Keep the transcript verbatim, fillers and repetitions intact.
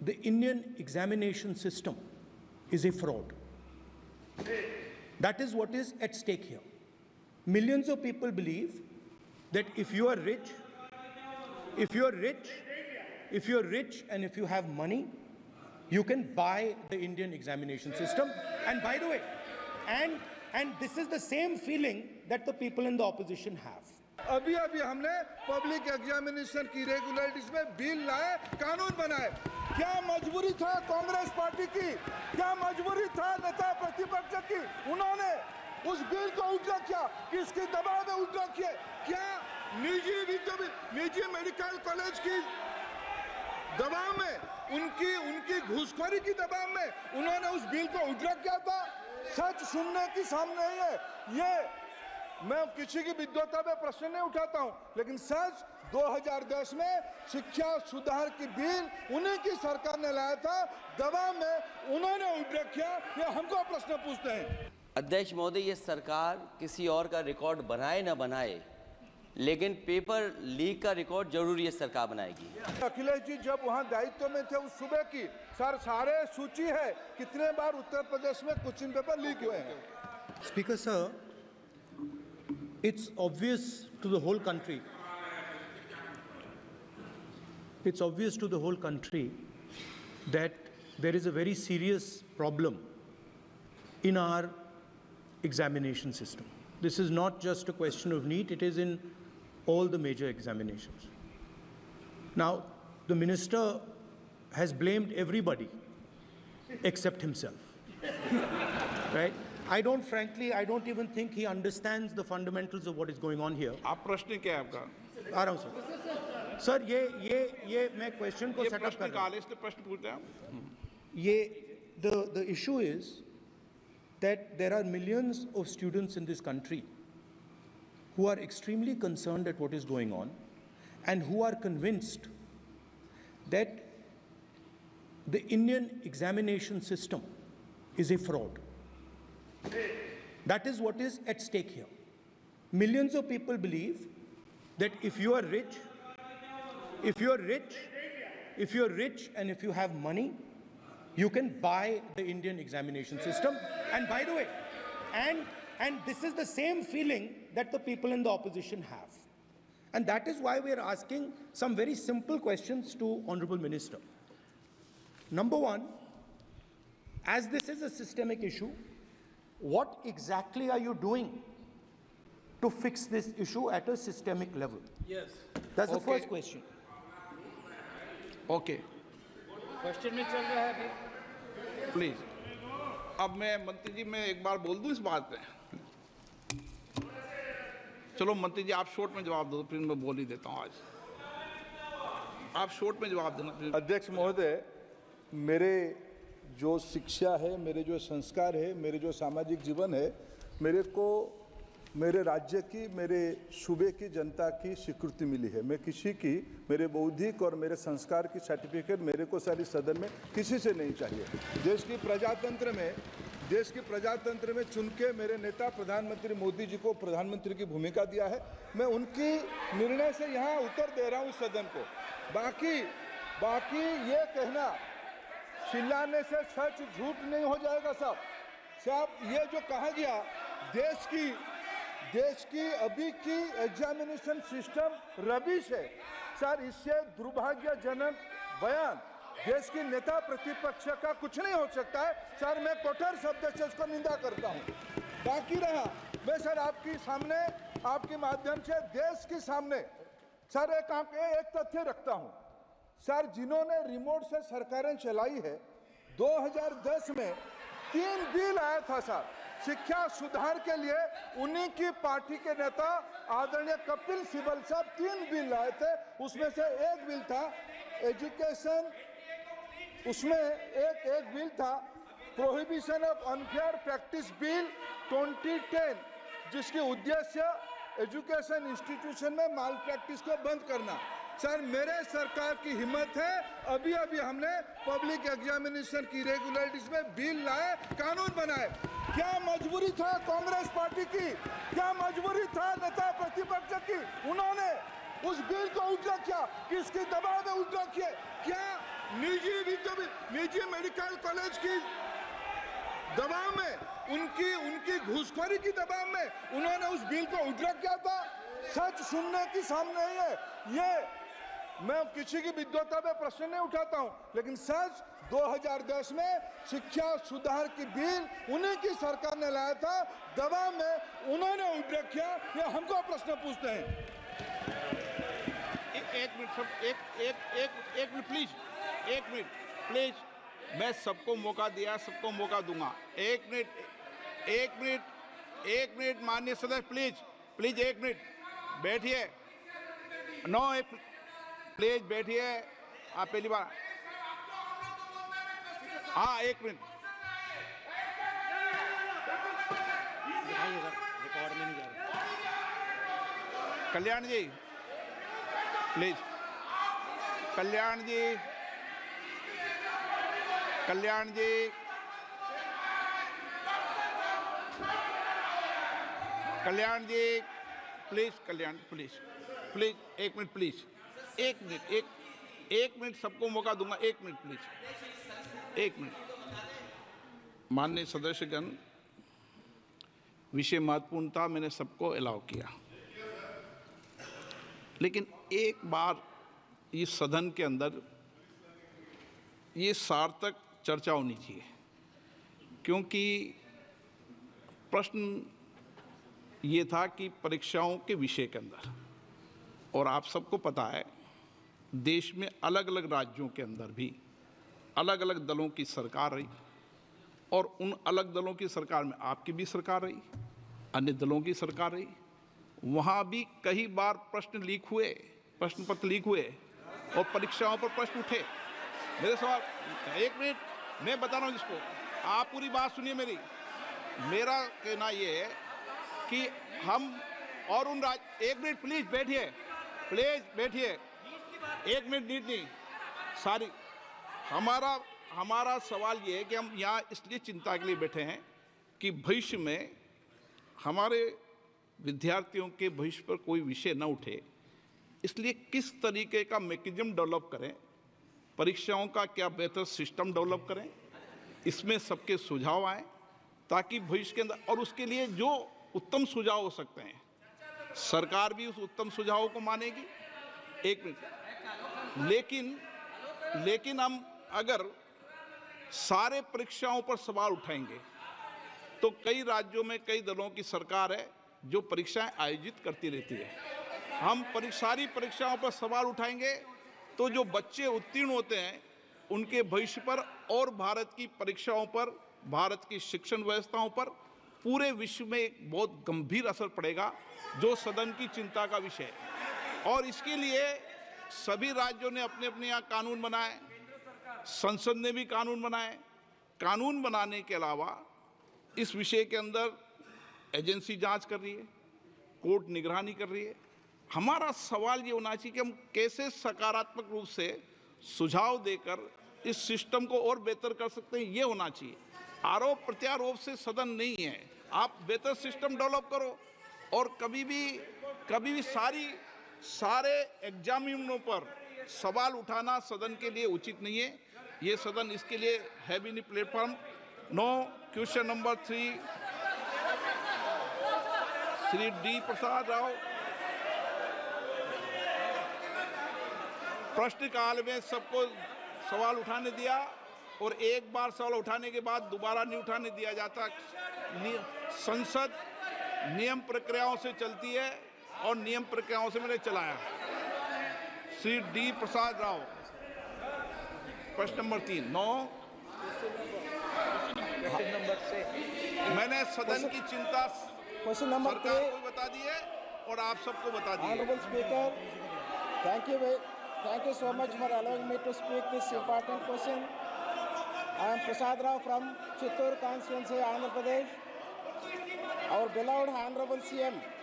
the Indian examination system is a fraud. That is what is at stake here. Millions of people believe that if you are rich, if you are rich, if you are rich and if you have money, you can buy the Indian examination system. And by the way, and and this is the same feeling that the people in the opposition have. अभी अभी हमने public examination की regularities में bill लाए, कानून बनाए। क्या मजबूरी था कांग्रेस पार्टी की, क्या मजबूरी था नेता प्रतिपक्ष की? उन्होंने उस बिल को उल्टा किया, किसके दबाव में उल्टा किया? क्या निजी निजी मेडिकल कॉलेज की दबाव में, उनकी उनकी घूसखोरी की दबाव में उन्होंने उस बिल को उल्टा किया था? सच सुनने की सामने ही है। ये मैं किसी की विद्वता में प्रश्न नहीं उठाता हूं, लेकिन सच दो हज़ार दस में शिक्षा सुधार की बिल उन्हीं की सरकार ने लाया था, दबाव में उन्होंने उल्टा किया। ये हमको प्रश्न पूछते हैं। अध्यक्ष महोदय, ये सरकार किसी और का रिकॉर्ड बनाए ना बनाए, लेकिन पेपर लीक का रिकॉर्ड जरूर ये सरकार बनाएगी। अखिलेश जी जब वहां दायित्व में थे उस सूबे की सर सारे सूची है कितने बार उत्तर प्रदेश में क्वेश्चन पेपर लीक हुए हैं। Speaker sir, it's obvious to the whole country, it's obvious to the whole country that there is a very serious problem in our examination system. This is not just a question of NEET, it is in all the major examinations. Now, the minister has blamed everybody except himself, right? I don't, frankly, I don't even think he understands the fundamentals of what is going on here. आप प्रश्न क्या है आपका? आ रहा हूँ sir. Sir ये ये ये मैं क्वेश्चन को सेटअप कर रहा हूँ। इसलिए प्रश्न पूछते हैं। ये the the issue is that there are millions of students in this country who are extremely concerned at what is going on and who are convinced that the Indian examination system is a fraud. That is what is at stake here. Millions of people believe that if you are rich, if you are rich, if you are rich and if you have money, you can buy the Indian examination system. And by the way, and and this is the same feeling that the people in the opposition have. And that is why we are asking some very simple questions to Honorable Minister. Number one, as this is a systemic issue, what exactly are you doing to fix this issue at a systemic level? Yes. That's the Okay. first question. Okay, question में चल रहा है अभी। Please. अब मैं मंत्री जी मैं एक बार बोल दूं इस बात पे। चलो मंत्री जी आप शॉर्ट में जवाब दो, फिर मैं बोल ही देता हूं। आज आप शॉर्ट में जवाब देना। अध्यक्ष महोदय, मेरे जो शिक्षा है, मेरे जो संस्कार है, मेरे जो सामाजिक जीवन है, मेरे को मेरे राज्य की, मेरे सूबे की जनता की स्वीकृति मिली है। मैं किसी की, मेरे बौद्धिक और मेरे संस्कार की सर्टिफिकेट मेरे को सारी सदन में किसी से नहीं चाहिए। देश की प्रजातंत्र में देश की प्रजातंत्र में चुन के मेरे नेता प्रधानमंत्री मोदी जी को प्रधानमंत्री की भूमिका दिया है। मैं उनकी निर्णय से यहाँ उत्तर दे रहा हूँ सदन को। बाकी बाकी ये कहना चिल्लाने से सच झूठ नहीं हो जाएगा साहब। साहब ये जो कहा गया देश की देश की अभी की एग्जामिनेशन सिस्टम रबिश है सर, इससे दुर्भाग्यजनक बयान देश की नेता प्रतिपक्ष का कुछ नहीं हो सकता है सर। मैं कठोर शब्द से उसको निंदा करता हूँ। बाकी रहा, मैं सर आपके सामने, आपके माध्यम से देश के सामने सर एक एक तथ्य रखता हूँ सर। जिन्होंने रिमोट से सरकारें चलाई है, दो हज़ार दस में तीन बिल आया था सर शिक्षा सुधार के लिए। उन्हीं की पार्टी के नेता आदरणीय कपिल सिब्बल साहब तीन बिल लाए थे। उसमें से एक बिल था एजुकेशन, उसमें एक एक बिल था prohibition of unfair practice bill दो हज़ार दस, जिसकी उद्देश्य एजुकेशन इंस्टीट्यूशन में माल प्रैक्टिस को बंद करना। सर मेरे सरकार की हिम्मत है, अभी अभी हमने पब्लिक एग्जामिनेशन की रेगुलरिटीज में बिल लाए, कानून बनाए। क्या मजबूरी था कांग्रेस पार्टी की, क्या मजबूरी था नेता प्रतिपक्ष की? उन्होंने उस बिल को उल्टा किया, किसके दबाव में उल्टा किया? क्या निजी अभी जब निजी मेडिकल कॉलेज की दबाव में, उनकी उनकी घूसखोरी की दबाव में उन्होंने उस बिल को विड्रॉ किया था। सच सुनने की सामने ही है। ये मैं किसी की विद्वता में प्रश्न नहीं उठाता हूं, लेकिन सच दो हज़ार दस में शिक्षा सुधार की बिल उन्हीं की सरकार ने लाया था, दबाव में उन्होंने विड्रॉ किया। ये हमको प्रश्न पूछते हैं। एक मिनट सब एक एक एक एक मिनट प्लीज, एक मिनट प्लीज, मैं सबको मौका दिया, सबको मौका दूंगा। एक मिनट एक मिनट एक मिनट माननीय सदस्य, प्लीज प्लीज एक मिनट बैठिए। नो प्लीज बैठिए, आप पहली बार। हाँ एक मिनट, रिकॉर्ड में नहीं जा रहा। Kalyan ji please, Kalyan ji Kalyan ji Kalyan ji please, Kalyan please please एक मिनट प्लीज, एक मिनट एक एक मिनट सबको मौका दूंगा। एक मिनट प्लीज, एक मिनट। माननीय सदस्यगण, विषय महत्वपूर्ण था, मैंने सबको अलाउ किया, लेकिन एक बार इस सदन के अंदर ये सार्थक चर्चा होनी चाहिए, क्योंकि प्रश्न ये था कि परीक्षाओं के विषय के अंदर, और आप सबको पता है देश में अलग अलग राज्यों के अंदर भी अलग अलग दलों की सरकार रही, और उन अलग दलों की सरकार में आपकी भी सरकार रही, अन्य दलों की सरकार रही। वहाँ भी कई बार प्रश्न लीक हुए, प्रश्न पत्र लीक हुए और परीक्षाओं पर प्रश्न उठे। मेरे सवाल, एक मिनट मैं बता रहा हूँ जिसको, आप पूरी बात सुनिए मेरी। मेरा कहना ये है कि हम और उन राज, एक मिनट प्लीज बैठिए, प्लीज बैठिए, एक मिनट नीट नहीं सारी। हमारा हमारा सवाल ये है कि हम यहाँ इसलिए चिंता के लिए बैठे हैं कि भविष्य में हमारे विद्यार्थियों के भविष्य पर कोई विषय न उठे, इसलिए किस तरीके का मैकेनिज्म डेवलप करें, परीक्षाओं का क्या बेहतर सिस्टम डेवलप करें, इसमें सबके सुझाव आए ताकि भविष्य के अंदर, और उसके लिए जो उत्तम सुझाव हो सकते हैं सरकार भी उस उत्तम सुझावों को मानेगी। एक मिनट, लेकिन लेकिन हम अगर सारे परीक्षाओं पर सवाल उठाएंगे तो कई राज्यों में कई दलों की सरकार है जो परीक्षाएं आयोजित करती रहती है। हम सारी परीक्षाओं पर सवाल उठाएंगे तो जो बच्चे उत्तीर्ण होते हैं उनके भविष्य पर और भारत की परीक्षाओं पर, भारत की शिक्षण व्यवस्थाओं पर, पूरे विश्व में एक बहुत गंभीर असर पड़ेगा, जो सदन की चिंता का विषय है। और इसके लिए सभी राज्यों ने अपने अपने यहाँ कानून बनाए, संसद ने भी कानून बनाए। कानून बनाने के अलावा इस विषय के अंदर एजेंसी जांच कर रही है, कोर्ट निगरानी कर रही है। हमारा सवाल ये होना चाहिए कि हम कैसे सकारात्मक रूप से सुझाव देकर इस सिस्टम को और बेहतर कर सकते हैं, ये होना चाहिए। आरोप प्रत्यारोप से सदन नहीं है। आप बेहतर सिस्टम डेवलप करो, और कभी भी कभी भी सारी सारे एग्जामिनरों पर सवाल उठाना सदन के लिए उचित नहीं है। ये सदन इसके लिए है भी नहीं platform. No question number three, Shri D Prasad Rao. प्रश्नकाल में सबको सवाल उठाने दिया, और एक बार सवाल उठाने के बाद दोबारा नहीं उठाने दिया जाता। संसद नियम प्रक्रियाओं से चलती है और नियम प्रक्रियाओं से मैंने चलाया। श्री डी प्रसाद राव, प्रश्न नंबर तीन। नौ, क्वेश्चन नंबर सिक्स, मैंने सदन की चिंता क्वेश्चन नंबर सरकार को बता दी है और आप सबको बता दी है। Honorable Speaker, thank you, ve- thank you so much for allowing me to speak this important question. I am Prasad Rao from Chittoor constituency, Andhra Pradesh. Our beloved Honorable C M